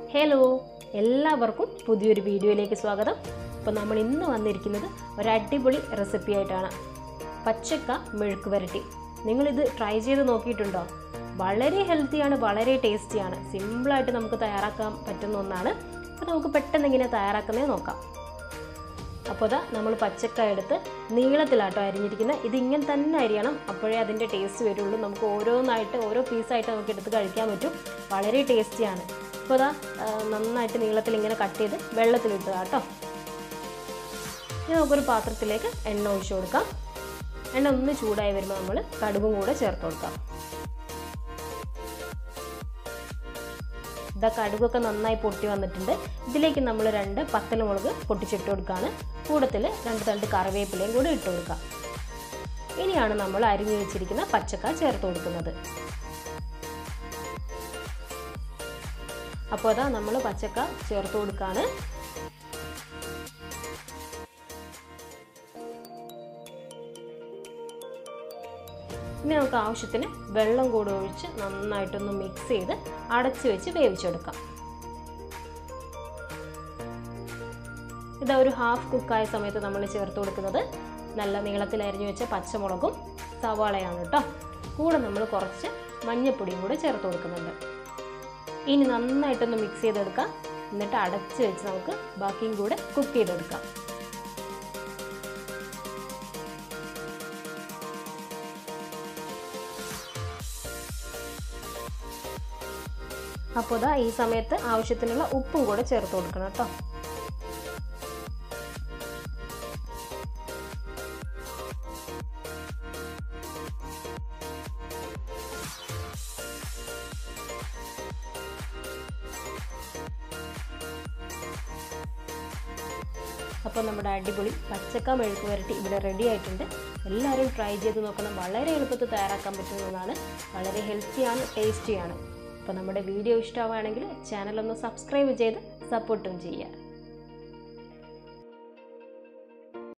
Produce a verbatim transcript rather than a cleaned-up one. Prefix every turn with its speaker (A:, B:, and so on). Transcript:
A: Hello, എല്ലാവർക്കും പുതിയൊരു വീഡിയോയിലേക്ക് സ്വാഗതം. അപ്പോൾ നമ്മൾ ഇന്ന് വന്നിരിക്കുന്നത് ഒരു അടിപൊളി റെസിപ്പി ആയിട്ടാണ്. പച്ചക്ക മെഴുക്ക് വരട്ടി. നിങ്ങളിത് ട്രൈ ചെയ്ത് നോക്കിയിട്ടുണ്ടോ? വളരെ ഹെൽത്തിയാണ്, വളരെ ടേസ്റ്റിയാണ്, സിമ്പിളായിട്ട് നമുക്ക് തയ്യാറാക്കാൻ പറ്റുന്ന ഒന്നാണ്. അപ്പോൾ നമുക്ക് പെട്ടെന്ന് എങ്ങനെ തയ്യാറാക്കുന്നത് നോക്കാം. അപ്പോൾ അതാ നമ്മൾ പച്ചക്ക എടുത്ത് നീളത്തിലാട്ടോ അരിഞ്ഞിരിക്കുന്നത്. ഇതിങ്ങനെ തന്നെ അരിയണം, അപ്പോഴേ അതിൻ്റെ ടേസ്റ്റ് വരുള്ളൂ. നമുക്ക് ഓരോന്നായിട്ട് ഓരോ പീസായിട്ട് നമുക്ക് എടുത്ത് കഴിക്കാൻ പറ്റും. വളരെ ടേസ്റ്റിയാണ്. അപ്പോൾ അതാ നന്നായിട്ട് നീളത്തിൽ ഇങ്ങനെ കട്ട് ചെയ്ത് വെള്ളത്തിലിട്ടുക കേട്ടോ. ഇനി നമുക്കൊരു പാത്രത്തിലേക്ക് എണ്ണ ഒഴിച്ചു കൊടുക്കാം. എണ്ണ ഒന്ന് ചൂടായി വരുമ്പോൾ നമ്മൾ കടുകും കൂടെ ചേർത്ത് കൊടുക്കാം. ഇതാ കടുകൊക്കെ നന്നായി പൊട്ടി വന്നിട്ടുണ്ട്. ഇതിലേക്ക് നമ്മൾ രണ്ട് പത്തലമുളക് പൊട്ടിച്ചിട്ട് കൊടുക്കുകയാണ്. കൂടത്തിൽ രണ്ട് തണ്ട് കറിവേപ്പിലയും കൂടി ഇട്ട് കൊടുക്കാം. ഇനിയാണ് നമ്മൾ അരിഞ്ഞു വെച്ചിരിക്കുന്ന പച്ചക്ക ചേർത്ത് കൊടുക്കുന്നത്. അപ്പോൾ അതാ നമ്മൾ പച്ചക്ക ചേർത്ത് കൊടുക്കുകയാണ്. ഇനി നമുക്ക് ആവശ്യത്തിന് വെള്ളം കൂടെ ഒഴിച്ച് നന്നായിട്ടൊന്ന് മിക്സ് ചെയ്ത് അടച്ചു വെച്ച് വേവിച്ചെടുക്കാം. ഇതാ ഒരു ഹാഫ് കുക്കായ സമയത്ത് നമ്മൾ ചേർത്ത് കൊടുക്കുന്നത് നല്ല നീളത്തിൽ അരിഞ്ഞു വെച്ച പച്ചമുളകും സവാളയാണ് കേട്ടോ. കൂടെ നമ്മൾ കുറച്ച് മഞ്ഞൾപ്പൊടിയും കൂടെ ചേർത്ത് കൊടുക്കുന്നുണ്ട്. ഇനി നന്നായിട്ടൊന്ന് മിക്സ് ചെയ്തെടുക്കാം. എന്നിട്ട് അടച്ചു വെച്ച് നമുക്ക് ബാക്കിയും കൂടെ കുക്ക് ചെയ്തെടുക്കാം. അപ്പോൾ ഇതാ ഈ സമയത്ത് ആവശ്യത്തിനുള്ള ഉപ്പും കൂടെ ചേർത്ത് കൊടുക്കണം കേട്ടോ. അപ്പോൾ നമ്മുടെ അടിപൊളി പച്ചക്ക മെഴുക്ക് വരട്ടി ഇവിടെ റെഡി ആയിട്ടുണ്ട്. എല്ലാവരും ട്രൈ ചെയ്ത് നോക്കണം. വളരെ എളുപ്പത്തിൽ തയ്യാറാക്കാൻ പറ്റുന്നതാണ്. വളരെ ഹെൽത്തിയാണ്, ടേസ്റ്റിയാണ്. അപ്പോൾ നമ്മുടെ വീഡിയോ ഇഷ്ടമാവുകയാണെങ്കിൽ ചാനൽ ഒന്ന് സബ്സ്ക്രൈബ് ചെയ്ത് സപ്പോർട്ടും ചെയ്യുക.